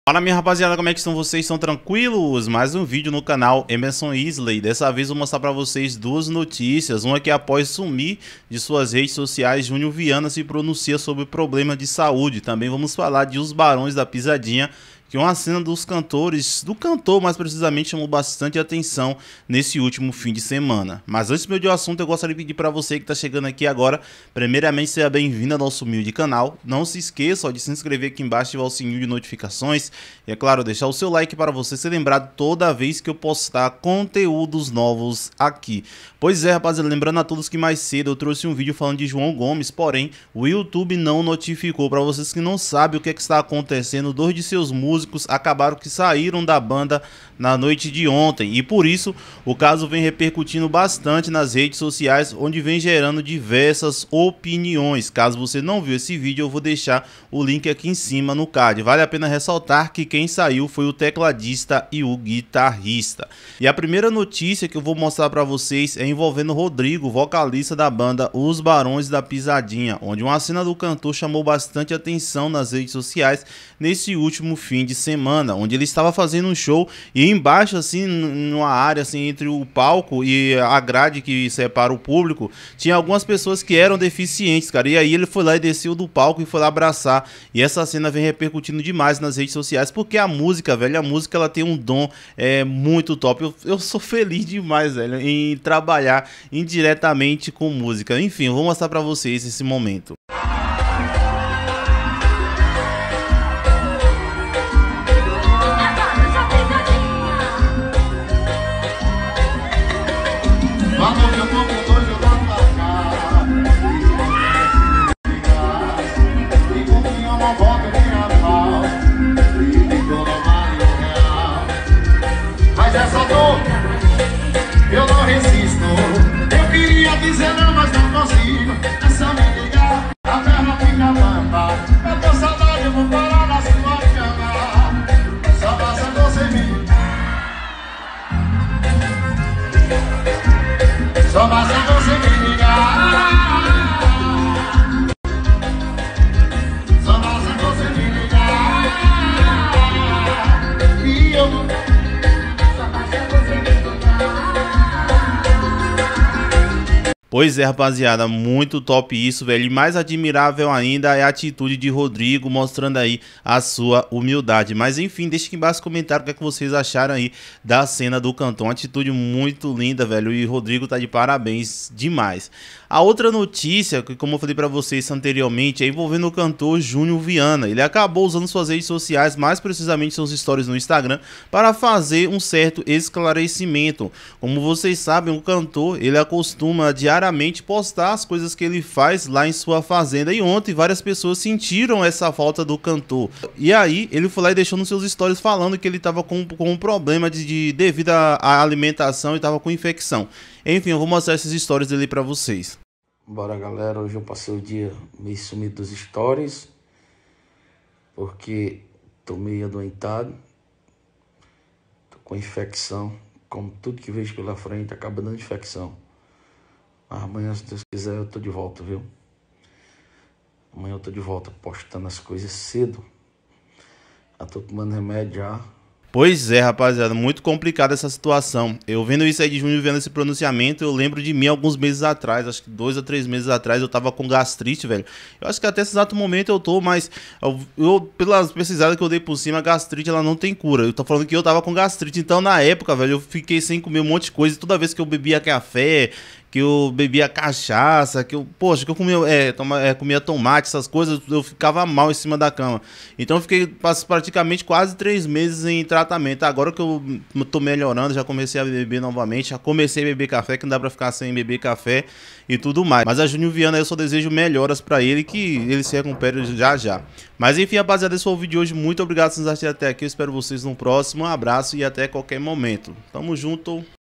Fala minha rapaziada, como é que estão vocês? Estão tranquilos? Mais um vídeo no canal Emerson Isley. Dessa vez vou mostrar pra vocês duas notícias. Uma que após sumir de suas redes sociais, Júnior Viana se pronuncia sobre problema de saúde. Também vamos falar de Os Barões da Pisadinha, que uma cena dos cantores, do cantor mais precisamente, chamou bastante atenção nesse último fim de semana. Mas antes do assunto, eu gostaria de pedir para você que está chegando aqui agora, primeiramente seja bem-vindo ao nosso humilde canal. Não se esqueça de se inscrever aqui embaixo e ativar o sininho de notificações. E é claro, deixar o seu like para você ser lembrado toda vez que eu postar conteúdos novos aqui. Pois é, rapaziada, lembrando a todos que mais cedo eu trouxe um vídeo falando de João Gomes, porém o YouTube não notificou. Para vocês que não sabem o que está acontecendo, dois de seus músicos acabaram que saíram da banda na noite de ontem, e por isso o caso vem repercutindo bastante nas redes sociais, onde vem gerando diversas opiniões. Caso você não viu esse vídeo, eu vou deixar o link aqui em cima no card. Vale a pena ressaltar que quem saiu foi o tecladista e o guitarrista. E a primeira notícia que eu vou mostrar para vocês é envolvendo Rodrigo, vocalista da banda Os Barões da Pisadinha, onde uma cena do cantor chamou bastante atenção nas redes sociais nesse último fim de semana, onde ele estava fazendo um show e embaixo, assim, numa área assim entre o palco e a grade que separa o público, tinha algumas pessoas que eram deficientes, cara. E aí ele foi lá e desceu do palco e foi lá abraçar. E essa cena vem repercutindo demais nas redes sociais, porque a música, velho, a música ela tem um dom muito top. Eu sou feliz demais, velho, em trabalhar indiretamente com música. Enfim, eu vou mostrar pra vocês esse momento. Mas essa dor, eu não resisto. Eu queria dizer não, mas não consigo. É só me ligar, a perna fica bamba. Eu tô saudade, eu vou parar na sua cama. Só basta você vir. Só basta você me ligar. Só basta você me ligar. E eu não. Pois é, rapaziada, muito top isso, velho. E mais admirável ainda é a atitude de Rodrigo, mostrando aí a sua humildade. Mas enfim, deixa aqui embaixo no comentário o que é que vocês acharam aí da cena do cantor. Uma atitude muito linda, velho. E Rodrigo tá de parabéns demais. A outra notícia, que como eu falei pra vocês anteriormente, é envolvendo o cantor Júnior Viana. Ele acabou usando suas redes sociais, mais precisamente seus stories no Instagram, para fazer um certo esclarecimento. Como vocês sabem, o cantor, ele acostuma diariamente postar as coisas que ele faz lá em sua fazenda. E ontem várias pessoas sentiram essa falta do cantor. E aí ele foi lá e deixou nos seus stories falando que ele estava com um problema devido à alimentação e estava com infecção. Enfim, eu vou mostrar esses stories dele pra vocês. Bora, galera, hoje eu passei o dia meio sumido dos stories, porque tô meio adoentado, tô com infecção, como tudo que vejo pela frente acaba dando infecção. Mas amanhã, se Deus quiser, eu tô de volta, viu? Amanhã eu tô de volta postando as coisas cedo. Já tô tomando remédio já. Pois é, rapaziada, muito complicada essa situação. Eu vendo isso aí de Júnior Viana, esse pronunciamento, eu lembro de mim alguns meses atrás, acho que 2 a 3 meses atrás, eu tava com gastrite, velho. Eu acho que até esse exato momento eu tô, mas pelas pesquisadas que eu dei por cima, a gastrite ela não tem cura. Eu tô falando que eu tava com gastrite, então na época, velho, eu fiquei sem comer um monte de coisa. Toda vez que eu bebia café, que eu bebia cachaça, que eu comia tomate, essas coisas, eu ficava mal em cima da cama. Então eu fiquei praticamente quase 3 meses em tratamento. Agora que eu tô melhorando, já comecei a beber novamente, já comecei a beber café, que não dá pra ficar sem beber café e tudo mais. Mas a Júnior Viana, eu só desejo melhoras pra ele, que ele se recupere já já. Mas enfim, rapaziada, esse foi o vídeo de hoje. Muito obrigado por nos assistir até aqui, eu espero vocês no próximo. Um abraço e até qualquer momento. Tamo junto.